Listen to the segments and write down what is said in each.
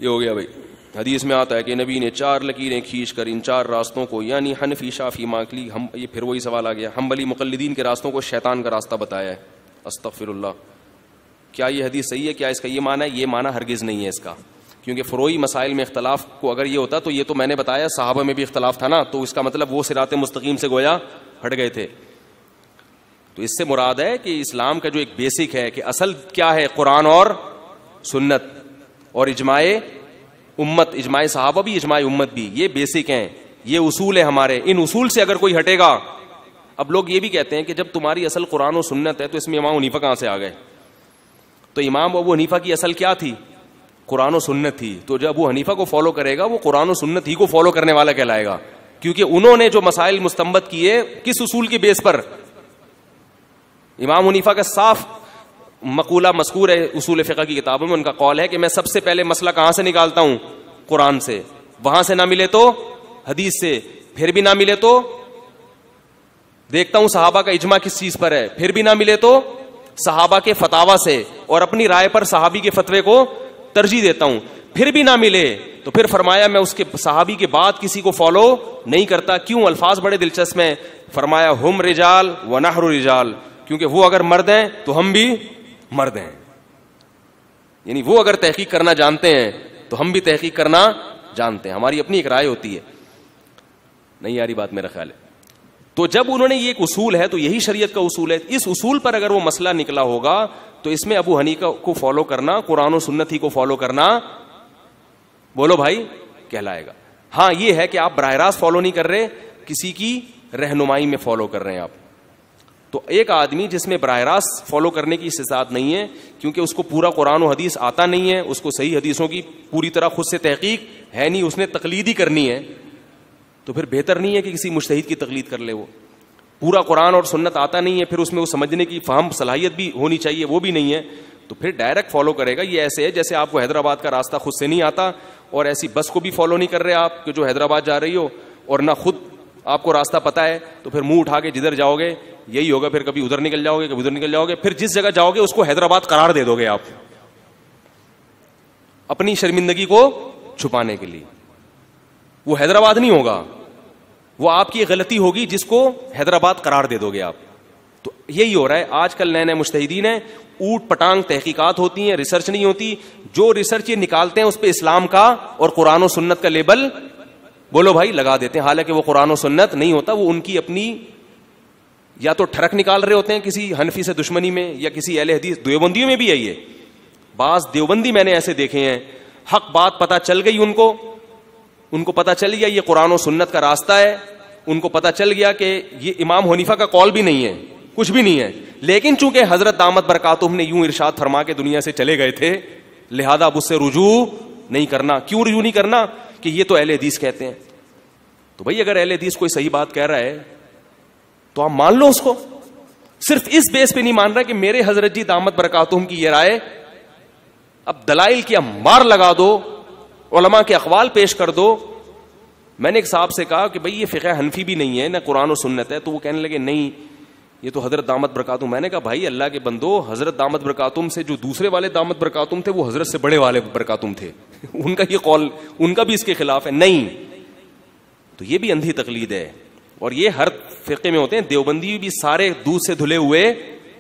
ہو گیا بھائی. حدیث میں آتا ہے کہ نبی نے 4 لکیریں کھینچ کر ان 4 راستوں کو, یعنی حنفی, شافعی, مالکی, ہم, یہ پھر وہی سوال آ گیا, حنبلی مقلدین کے راستوں کو شیطان کا راستہ بتایا ہے. استغفر اللہ. کیا یہ حدیث صحیح ہے؟ کیا اس کا یہ معنی ہے؟ یہ معنی ہرگز نہیں ہے اس کا, کیونکہ فروعی مسائل میں اختلاف کو اگر یہ ہوتا تو یہ تو میں نے بتایا صحابہ میں بھی اختلاف تھا نا, تو اس کا مطلب وہ صراط مستقیم سے گویا ہٹ گئے تھے. تو اس سے مراد ہے کہ اسلام کا جو ایک بیسک ہے کہ اصل کیا ہے, قرآن اور سنت اور اجماع امت, اجماع صحابہ بھی اجماع امت بھی, یہ بیسک ہیں, یہ اصول ہے ہمارے. ان اصول سے اگر کوئی ہٹے گا, اب لوگ یہ بھی کہتے ہیں کہ جب تمہاری اصل قرآن و سنت ہے تو اس میں امام حنیفہ کہاں سے آ گئے؟ تو امام ابو حنیفہ کی اصل کیا تھی؟ قرآن و سنت تھی. تو جب ابو حنیفہ کو فالو کرے گا وہ قرآن و سنت ہی کو فالو کرنے والا کہلائے گا, کیونکہ انہوں نے جو مسائل مستنبط کیے کس اصول کی بیس پر؟ امام حنیفہ کا صاف مقولہ مذکور ہے اصول فقہ کی کتابوں میں, ان کا قول ہے کہ میں سب سے پہلے مسئلہ کہاں سے نکالتا ہوں؟ قرآن سے. وہاں سے نہ ملے تو حدیث سے, پھر بھی نہ ملے تو دیکھتا ہوں صحابہ کا اجماع کس چیز پر ہے, پھر بھی نہ ملے تو صحابہ کے فتاوی سے, اور اپنی رائے پر صحابی کے فتوے کو ترجیح دیتا ہوں. پھر بھی نہ ملے تو پھر فرمایا میں اس کے صحابی کے بعد کسی کو فالو نہیں کرتا. کیوں؟ الفاظ بڑے دلچسپ ہیں. فرمایا ہم رجال و نحر رجال, کیونکہ وہ اگر مرد ہیں تو ہم بھی مرد ہیں, یعنی وہ اگر تحقیق کرنا جانتے ہیں تو ہم بھی تحقیق کرنا جانتے ہیں. ہماری اپنی ایک رائے ہوتی ہے. نہیں یاری بات میرا خیال ہے. تو جب انہوں نے یہ ایک اصول ہے تو یہی شریعت کا اصول ہے. اس اصول پر اگر وہ مسئلہ نکلا ہوگا تو اس میں ابو حنیفہ کو فالو کرنا, قرآن و سنت ہی کو فالو کرنا, بولو بھائی, کہلائے گا. ہاں یہ ہے کہ آپ براہ راست فالو نہیں کر رہے, کسی کی رہنمائی میں فالو کر رہے ہیں آپ. تو ایک آدمی جس میں براہ راست فالو کرنے کی استطاعت نہیں ہے, کیونکہ اس کو پورا قرآن و حدیث آتا نہیں ہے, اس کو صحیح حدیثوں کی پوری طرح خود سے تحقیق ہے نہیں, اس نے تقلید ہی کرنی ہے, تو پھر بہتر نہیں ہے کہ کسی مجتہد کی تقلید کر لے. وہ پورا قرآن اور سنت آتا نہیں ہے, پھر اس میں وہ سمجھنے کی فہم صلاحیت بھی ہونی چاہیے, وہ بھی نہیں ہے, تو پھر ڈائریکٹ فالو کرے گا. یہ ایسے ہے جیسے آپ کو حیدرآباد کا راستہ خود سے نہیں آتا, اور ایسی بس کو بھی فالو نہیں کر رہے آپ کہ جو حیدرآباد جا رہی ہو, اور نہ خود آپ کو راستہ پتا ہے, تو پھر منہ اٹھا کے جدھر جاؤ گے یہی ہوگا. پھر کبھی ادھر نکل جاؤ گے, کبھی ادھر نکل جاؤ گے, پھر جس جگہ جاؤ گے اس کو حیدرآباد قرار دے دو گے آپ اپنی شرمندگی کو چھپانے کے لیے. وہ حیدرآباد نہیں ہوگا, وہ آپ کی غلطی ہوگی جس کو حیدرآباد قرار دے دو گے آپ. تو یہی ہو رہا ہے آج کل. نئے نئے مجتہدین ہیں, اوٹ پٹانگ تحقیقات ہوتی ہیں, ریسرچ نہیں ہوتی. جو ریسرچ یہ نکالتے ہیں اس پہ اسلام کا اور قرآن و سنت کا لیبل, بولو بھائی, لگا دیتے ہیں, حالانکہ وہ قرآن و سنت نہیں ہوتا. وہ ان کی اپنی یا تو ٹھڑک نکال رہے ہوتے ہیں کسی حنفی سے دشمنی میں, یا کسی اہل حدیث. دیوبندیوں میں بھی ہے یہ, بعض دیوبندی میں نے ایسے دیکھے ہیں, حق بات پتہ چل گئی ان کو پتہ چل گیا یہ قرآن و سنت کا راستہ ہے, ان کو پتہ چل گیا کہ یہ امام حنیفہ کا قول بھی نہیں ہے, کچھ بھی نہیں ہے, لیکن چونکہ حضرت دامت برکاتہم نے یوں ارشاد فرما کے دنیا سے چلے گئے تھے, لہذا اب اس سے رجوع نہیں کرنا. کیوں رجوع نہیں کرنا؟ کہ یہ تو اہل حدیث کہتے ہیں. تو بھائی اگر اہل حدیث کوئی صحیح بات کہہ رہا ہے تو آپ مان لو اس کو. صرف اس بیس پہ نہیں مان رہا کہ میرے حضرت جی دامت برکاتہم کی یہ رائے, اب دلائل کی مار لگا دو, علماء کے اقوال پیش کر دو. میں نے ایک صاحب سے کہا کہ بھئی یہ فقہ حنفی بھی نہیں ہے, نہ قرآن و سنت ہے, تو وہ کہنے لگے نہیں یہ تو حضرت دامت برکاتہم. میں نے کہا بھائی اللہ کے بندو, حضرت دامت برکاتہم سے جو دوسرے والے دامت برکاتہم تھے وہ حضرت سے بڑے والے برکاتہم تھے, ان کا یہ قول ان کا بھی اس کے خلاف ہے. نہیں, تو یہ بھی اندھی تقلید ہے, اور یہ ہر فرقے میں ہوتے ہیں. دیوبندی بھی سارے دودھ سے دھلے ہوئے,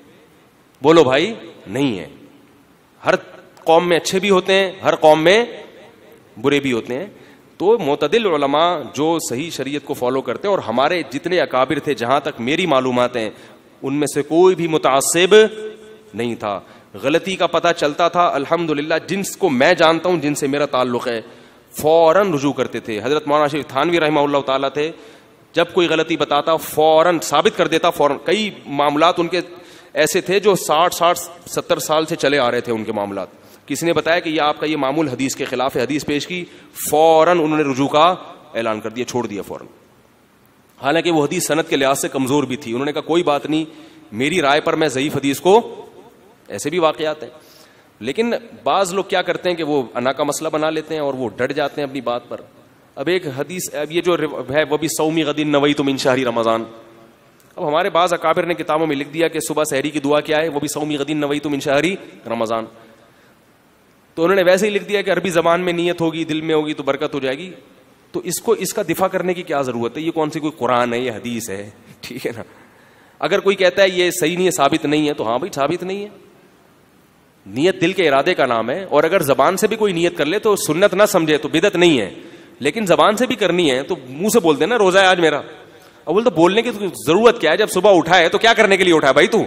بولو بھائی, نہیں ہے. ہر قوم میں اچھے بھی ہوتے ہیں, ہر قوم میں برے بھی ہوتے ہیں. تو معتدل علماء جو صحیح شریعت کو فالو کرتے ہیں, اور ہمارے جتنے اکابر تھے جہاں تک میری معلومات ہیں ان میں سے کوئی بھی متعصب نہیں تھا. غلطی کا پتہ چلتا تھا الحمدللہ, جن کو میں جانتا ہوں جن سے میرا تعلق ہے, فوراً رجوع کرتے تھے. حضرت مولانا شریف تھانوی رحمہ اللہ تعالیٰ تھے, جب کوئی غلطی بتاتا فوراً ثابت کر دیتا فوراً. کئی معاملات ان کے ایسے تھے جو 60-70 سال سے چلے آ رہے تھے ان کے معاملات. کسی نے بتایا کہ یہ آپ کا یہ معمول حدیث کے خلاف ہے, حدیث پیش کی, فوراً انہوں نے رجوع کا اعلان کر دیا, چھوڑ دیا فوراً. حالانکہ وہ حدیث سند کے لحاظ سے کمزور بھی تھی. انہوں نے کہا کوئی بات نہیں, میری رائے پر میں ضعیف حدیث کو, ایسے بھی واقعات ہیں. لیکن بعض لوگ کیا کرتے ہیں کہ وہ انا کا مسئلہ بنا لیتے ہیں اور وہ ڈٹ جاتے ہیں اپنی بات پر. اب ایک حدیث, اب یہ جو ہے وہ بھی صومی غدین نویت من شہر رمضان. اب ہمارے بعض اکابر نے کتابوں میں لکھ دیا کہ صبح سحری کی دعا کیا ہے, وہ بھی صومی غدین نویت من شہر رمضان. تو انہوں نے ویسے ہی لکھ دیا کہ عربی زبان میں نیت ہوگی, دل میں ہوگی تو برکت ہو جائے گی. تو اس کا دفاع کرنے کی کیا ضرورت ہے؟ یہ کون سی کوئی قرآن ہے, یہ حدیث ہے؟ ٹھیک ہے نا. اگر کوئی کہتا ہے یہ صحیح نہیں ہے, ثابت نہیں ہے, تو ہاں بھائی ثابت نہیں ہے. نیت دل کے ارادے کا نام ہے, اور اگر زبان سے بھی کوئی نیت کر لے تو سنت نہ سمجھے تو بدعت نہیں ہے. لیکن زبان سے بھی کرنی ہے تو منہ سے بول دینا روزہ ہے آج میرا. اول تو بولنے کی ضرورت کیا ہے؟ جب صبح اٹھا ہے تو کیا کرنے کے لیے اٹھا ہے بھائی تو؟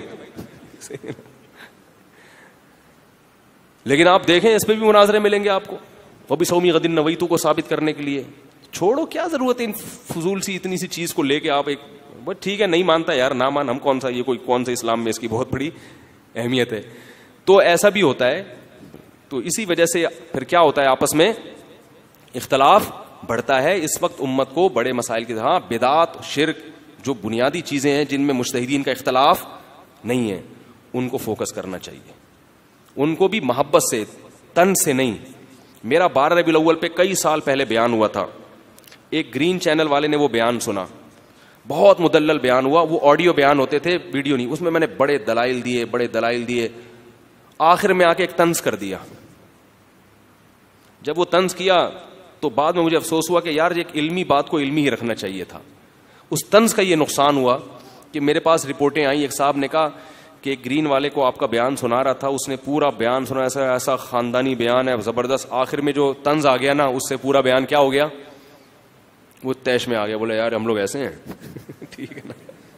لیکن آپ دیکھیں اس پہ بھی مناظرے ملیں گے آپ کو, وہ بھی سومی غدن نویتو کو ثابت کرنے کے لیے. چھوڑو, کیا ضرورت ہے ان فضول سی اتنی سی چیز کو لے کے آپ ایک بس ٹھیک ہے نہیں مانتا یار نہ مان, ہم کون سا یہ کوئی کون سا اسلام میں اس کی بہت بڑی اہمیت ہے. تو ایسا بھی ہوتا ہے. تو اسی وجہ سے پھر کیا ہوتا ہے, آپس میں اختلاف بڑھتا ہے. اس وقت امت کو بڑے مسائل کی طرح بدعت, شرک, جو بنیادی چیزیں ہیں جن میں مجتہدین کا اختلاف نہیں ہے, ان کو فوکس کرنا چاہیے. ان کو بھی محبت سے, تن سے نہیں. میرا 12 ربیع الاول پہ کئی سال پہلے بیان ہوا تھا, ایک گرین چینل والے نے وہ بیان سنا, بہت مدلل بیان ہوا. وہ آڈیو بیان ہوتے تھے, ویڈیو نہیں. اس میں نے بڑے دلائل دیے. آخر میں آ کے ایک طنز کر دیا. جب وہ طنز کیا تو بعد میں مجھے افسوس ہوا کہ یار ایک علمی بات کو علمی ہی رکھنا چاہیے تھا. اس طنز کا یہ نقصان ہوا کہ میرے پاس رپورٹیں آئیں, ایک صاحب نے کہا کہ گرین والے کو آپ کا بیان سنا رہا تھا, اس نے پورا بیان سنا, ایسا خاندانی بیان ہے زبردست. آخر میں جو طنز آ گیا نا, اس سے پورا بیان کیا ہو گیا, وہ تیش میں آ گیا. بولے یار ہم لوگ ایسے ہیں. ٹھیک ہے نا.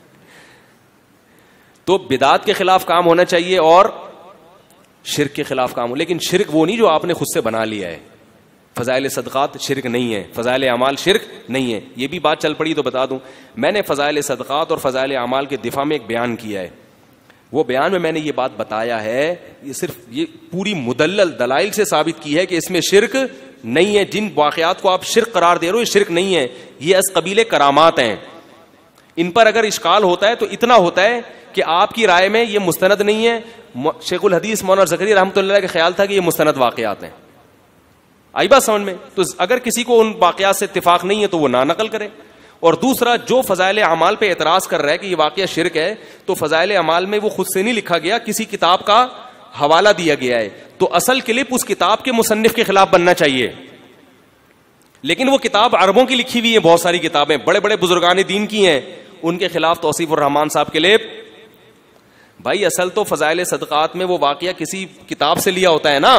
تو بدعات کے خلاف کام ہونا چاہیے اور شرک کے خلاف کام ہو. لیکن شرک وہ نہیں جو آپ نے خود سے بنا لیا ہے. فضائل صدقات شرک نہیں ہے, فضائل اعمال شرک نہیں ہے. یہ بھی بات چل پڑی تو بتا دوں, میں نے فضائل صدقات اور فضائل اعمال کے دفاع میں ایک بیان کیا ہے. وہ بیان میں نے یہ بات بتایا ہے, یہ صرف یہ پوری مدلل دلائل سے ثابت کی ہے کہ اس میں شرک نہیں ہے. جن واقعات کو آپ شرک قرار دے رہے ہو یہ شرک نہیں ہے, یہ از قبیل کرامات ہیں. ان پر اگر اشکال ہوتا ہے تو اتنا ہوتا ہے کہ آپ کی رائے میں یہ مستند نہیں ہے. شیخ الحدیث مولانا زکریا رحمۃ اللہ کا خیال تھا کہ یہ مستند واقعات ہیں. آئی بات سمجھ میں؟ تو اگر کسی کو ان واقعات سے اتفاق نہیں ہے تو وہ نہ نقل کرے. اور دوسرا, جو فضائل اعمال پہ اعتراض کر رہا ہے کہ یہ واقعہ شرک ہے, تو فضائل اعمال میں وہ خود سے نہیں لکھا گیا, کسی کتاب کا حوالہ دیا گیا ہے. تو اصل کلپ اس کتاب کے مصنف کے خلاف بننا چاہیے. لیکن وہ کتاب عربوں کی لکھی ہوئی ہے, بہت ساری کتابیں بڑے بڑے بزرگان دین کی ہیں, ان کے خلاف توصیف الرحمان صاحب کے لیپ. بھائی اصل تو فضائل صدقات میں وہ واقعہ کسی کتاب سے لیا ہوتا ہے نا,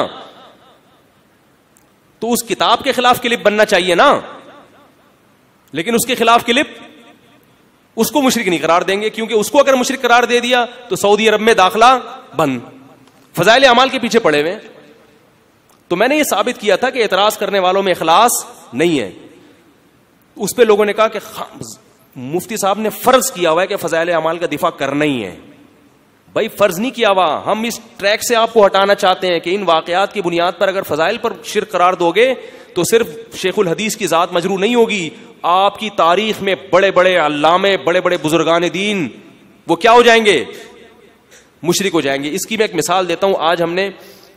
تو اس کتاب کے خلاف کلپ بننا چاہیے نا. لیکن اس کے خلاف کلپ, اس کو مشرک نہیں قرار دیں گے, کیونکہ اس کو اگر مشرک قرار دے دیا تو سعودی عرب میں داخلہ بند. فضائل اعمال کے پیچھے پڑے ہوئے. تو میں نے یہ ثابت کیا تھا کہ اعتراض کرنے والوں میں اخلاص نہیں ہے. اس پہ لوگوں نے کہا کہ مفتی صاحب نے فرض کیا ہوا ہے کہ فضائل اعمال کا دفاع کرنا ہی ہے. بھائی فرض نہیں کیا ہوا, ہم اس ٹریک سے آپ کو ہٹانا چاہتے ہیں کہ ان واقعات کی بنیاد پر اگر فضائل پر شرک قرار دو گے تو صرف شیخ الحدیث کی ذات مجروح نہیں ہوگی, آپ کی تاریخ میں بڑے بڑے علامے, بڑے بڑے بزرگان دین وہ کیا ہو جائیں گے, مشرک ہو جائیں گے. اس کی میں ایک مثال دیتا ہوں. آج ہم نے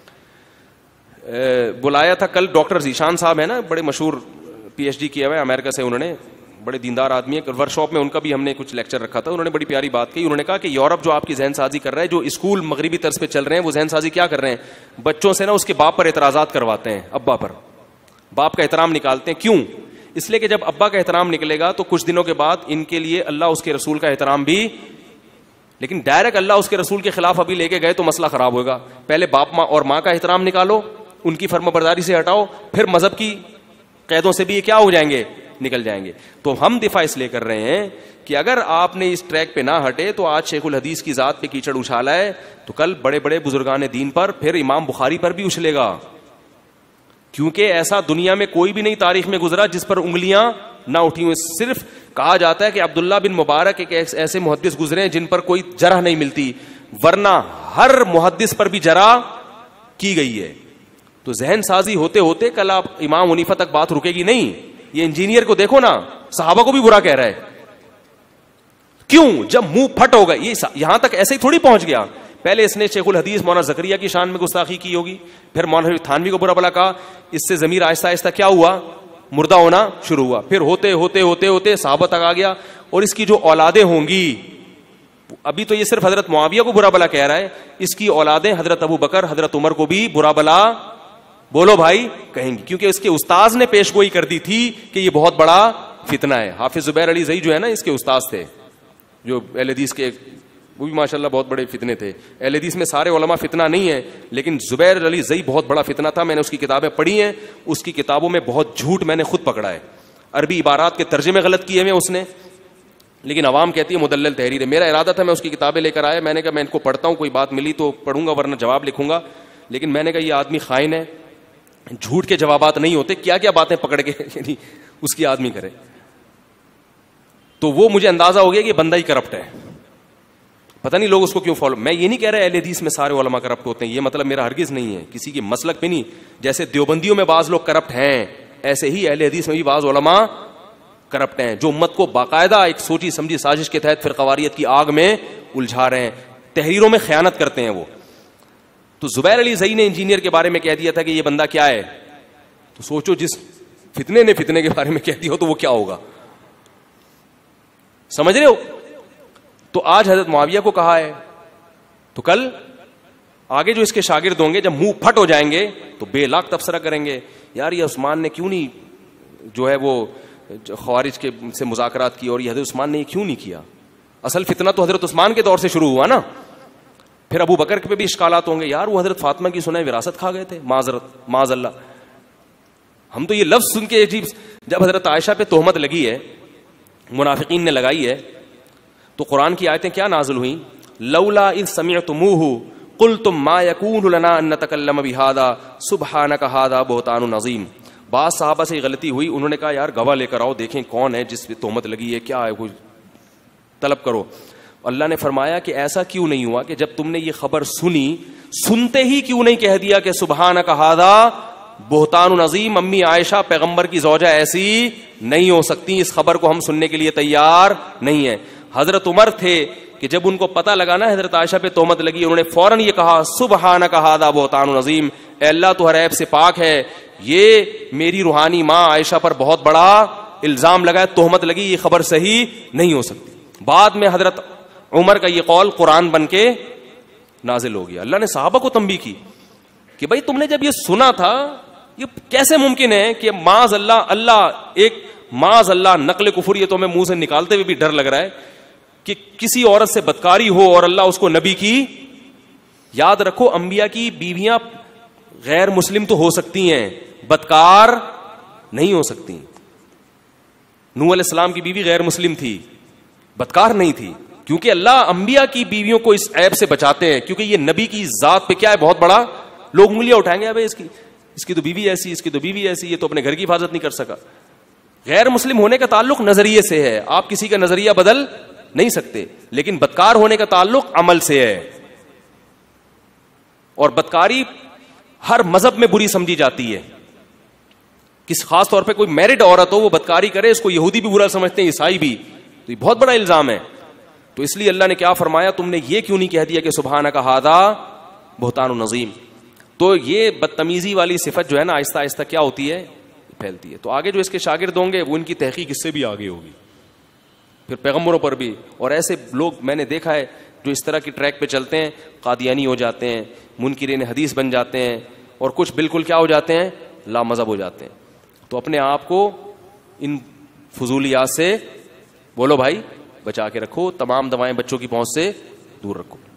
بلایا تھا کل ڈاکٹر ذیشان صاحب ہیں نا, بڑے مشہور PhD کیا ہوا ہے امریکہ سے, انہوں نے بڑے دیندار آدمی ہے. ورک شاپ میں ان کا بھی ہم نے کچھ لیکچر رکھا تھا. انہوں نے بڑی پیاری بات کی. انہوں نے کہا کہ یورپ جو آپ کی ذہن سازی کر رہا ہے, جو اسکول مغربی طرز پہ چل رہے ہیں, وہ ذہن سازی کیا کر رہے ہیں, بچوں سے نا اس کے باپ پر اعتراضات کرواتے ہیں, ابا پر, باپ کا احترام نکالتے ہیں. کیوں؟ اس لیے کہ جب ابا کا احترام نکلے گا تو کچھ دنوں کے بعد ان کے لیے اللہ اس کے رسول کا احترام بھی, لیکن ڈائریکٹ اللہ اس کے رسول کے خلاف ابھی لے کے گئے تو مسئلہ خراب ہوگا. پہلے باپ ماں اور ماں کا احترام نکالو, ان کی فرمانبرداری سے ہٹاؤ, پھر مذہب کی قیدوں سے بھی یہ کیا ہو جائیں گے, نکل جائیں گے. تو ہم دفاع اس لیے کر رہے ہیں کہ اگر آپ نے اس ٹریک پہ نہ ہٹے تو آج شیخ الحدیث کی ذات پہ کیچڑ اچھالا ہے تو کل بڑے بڑے بزرگان دین پر, پھر امام بخاری پر بھی اچھلے گا. کیونکہ ایسا دنیا میں کوئی بھی نہیں تاریخ میں گزرا جس پر انگلیاں نہ اٹھی ہوئی. صرف کہا جاتا ہے کہ عبداللہ بن مبارک ایک ایسے محدث گزرے ہیں جن پر کوئی جرح نہیں ملتی, ورنہ ہر محدث پر بھی جرح کی گئی ہے. تو ذہن سازی ہوتے ہوتے کل آپ امام حنیفہ تک بات رکے گی نہیں. یہ انجینئر کو دیکھو نا, صحابہ کو بھی برا کہہ رہا ہے. کیوں؟ جب منہ پھٹ ہوگا, یہ یہاں تک ایسے ہی تھوڑی پہنچ گیا. پہلے اس نے شیخ الحدیث مولانا زکریا کی شان میں گستاخی کی ہوگی, پھر مولانا تھانوی کو برا بلا کہا, اس سے ضمیر آہستہ آہستہ کیا ہوا, مردہ ہونا شروع ہوا. پھر ہوتے ہوتے ہوتے ہوتے صحابہ تک آ گیا. اور اس کی جو اولادیں ہوں گی, ابھی تو یہ صرف حضرت معاویہ کو برا بلا کہہ رہا ہے, اس کی اولادیں حضرت ابو بکر, حضرت عمر کو بھی برا بلا بولو بھائی کہیں گی، کیونکہ اس کے استاذ نے پیشگوئی کر دی تھی کہ یہ بہت بڑا فتنہ ہے. حافظ زبیر علی زئی جو ہے نا اس کے استاذ تھے، جو اہل حدیث کے، وہ بھی ماشاءاللہ بہت بڑے فتنے تھے. اہل حدیث میں سارے علماء فتنہ نہیں ہیں، لیکن زبیر علی زئی بہت بڑا فتنہ تھا. میں نے اس کی کتابیں پڑھی ہیں، اس کی کتابوں میں بہت جھوٹ میں نے خود پکڑا ہے. عربی عبارات کے ترجمے غلط کیے ہوئے اس نے، لیکن عوام کہتی ہے مدلل تحریر ہے. میرا ارادہ تھا میں اس کی کتابیں لے کر آیا، میں نے کہا میں ان کو پڑھتا ہوں، کوئی بات ملی تو پڑھوں گا ورنہ جواب لکھوں گا. لیکن میں نے کہا یہ آدمی خائن ہے، جھوٹ کے جوابات نہیں ہوتے، کیا کیا باتیں پکڑ کے یعنی اس کی آدمی کرے. تو وہ مجھے اندازہ ہو گیا کہ بندہ ہی کرپٹ ہے. پتہ نہیں لوگ اس کو کیوں فالو. میں یہ نہیں کہہ رہا اہل حدیث میں سارے علماء کرپٹ ہوتے ہیں، یہ مطلب میرا ہرگز نہیں ہے، کسی کی مسلک پہ نہیں. جیسے دیوبندیوں میں بعض لوگ کرپٹ ہیں، ایسے ہی اہل حدیث میں بھی بعض علماء کرپٹ ہیں جو امت کو باقاعدہ ایک سوچی سمجھی سازش کے تحت فرقواریت کی آگ میں الجھا رہے ہیں، تحریروں میں خیانت کرتے ہیں وہ. تو زبیر علی زئی نے انجینئر کے بارے میں کہہ دیا تھا کہ یہ بندہ کیا ہے، تو سوچو جس فتنے نے فتنے کے بارے میں کہہ دیا ہو تو وہ کیا ہوگا. سمجھ رہے ہو؟ تو آج حضرت معاویہ کو کہا ہے، تو کل آگے جو اس کے شاگرد ہوں گے جب منہ پھٹ ہو جائیں گے تو بے لاکھ تبصرہ کریں گے، یار یہ عثمان نے کیوں نہیں جو ہے وہ خوارج کے سے مذاکرات کی، اور یہ حضرت عثمان نے یہ کیوں نہیں کیا. اصل فتنہ تو حضرت عثمان کے دور سے شروع ہوا نا. پھر ابو بکر پہ بھی اشکالات ہوں گے، یار وہ حضرت فاطمہ کی سنائے وراثت کھا گئے تھے، معاذ اللہ. ہم تو یہ لفظ سن کے عجیب. جب حضرت عائشہ پہ تہمت لگی ہے، منافقین نے لگائی ہے، تو قرآن کی آیتیں کیا نازل ہوئیں؟ لولا اذ سمعتموہ قلتم ما یکون لنا ان نتکلم بہذا سبحانک ھذا بہتان عظیم. بعض صحابہ سے غلطی ہوئی، انہوں نے کہا یار گواہ لے کر آؤ، دیکھیں کون ہے جس پہ تہمت لگی ہے، کیا ہے، کوئی طلب کرو. اللہ نے فرمایا کہ ایسا کیوں نہیں ہوا کہ جب تم نے یہ خبر سنی، سنتے ہی کیوں نہیں کہہ دیا کہ سبحانک ھذا بہتان عظیم. امی عائشہ پیغمبر کی زوجہ ایسی نہیں ہو سکتی، اس خبر کو ہم سننے کے لیے تیار نہیں ہیں. حضرت عمر تھے کہ جب ان کو پتہ لگا نا حضرت عائشہ پہ تہمت لگی، انہوں نے فوراً یہ کہا سبحانک ھذا بہتان عظیم، اے اللہ تو ہر عیب سے پاک ہے، یہ میری روحانی ماں عائشہ پر بہت بڑا الزام لگا ہے، تہمت لگی، یہ خبر صحیح نہیں ہو سکتی. بعد میں حضرت عمر کا یہ قول قرآن بن کے نازل ہو گیا. اللہ نے صحابہ کو تنبیہ کی کہ بھائی تم نے جب یہ سنا تھا، یہ کیسے ممکن ہے کہ معاذ اللہ نقل کفر، یہ تو ہمیں منہ سے نکالتے ہوئے بھی ڈر لگ رہا ہے کہ کسی عورت سے بدکاری ہو اور اللہ اس کو نبی کی. یاد رکھو انبیاء کی بیویاں غیر مسلم تو ہو سکتی ہیں، بدکار نہیں ہو سکتی. نوح علیہ السلام کی بیوی غیر مسلم تھی، بدکار نہیں تھی، کیونکہ اللہ انبیاء کی بیویوں کو اس عیب سے بچاتے ہیں، کیونکہ یہ نبی کی ذات پہ کیا ہے بہت بڑا. لوگ انگلیاں اٹھائیں گے، اس کی تو بیوی ایسی، اس کی تو بیوی ایسی، یہ تو اپنے گھر کی حفاظت نہیں کر سکا. غیر مسلم ہونے کا تعلق نظریے سے ہے، آپ کسی کا نظریہ بدل نہیں سکتے، لیکن بدکار ہونے کا تعلق عمل سے ہے. اور بدکاری ہر مذہب میں بری سمجھی جاتی ہے. کس خاص طور پہ کوئی میرڈ عورت ہو وہ بدکاری کرے، اس کو یہودی بھی برا سمجھتے ہیں، عیسائی بھی، تو یہ بہت بڑا الزام ہے. تو اس لیے اللہ نے کیا فرمایا، تم نے یہ کیوں نہیں کہہ دیا کہ سبحانک ھذا بہتان عظیم. تو یہ بدتمیزی والی صفت جو ہے نا آہستہ آہستہ کیا ہوتی ہے، پھیلتی ہے. تو آگے جو اس کے شاگرد ہوں گے وہ ان کی تحقیق اس سے بھی آگے ہوگی، پھر پیغمبروں پر بھی. اور ایسے لوگ میں نے دیکھا ہے جو اس طرح کی ٹریک پہ چلتے ہیں، قادیانی ہو جاتے ہیں، منکرین حدیث بن جاتے ہیں، اور کچھ بالکل کیا ہو جاتے ہیں، لا مذہب ہو جاتے ہیں. تو اپنے آپ کو ان فضولیات سے بولو بھائی بچا کے رکھو، تمام دوائیں بچوں کی پہنچ سے دور رکھو.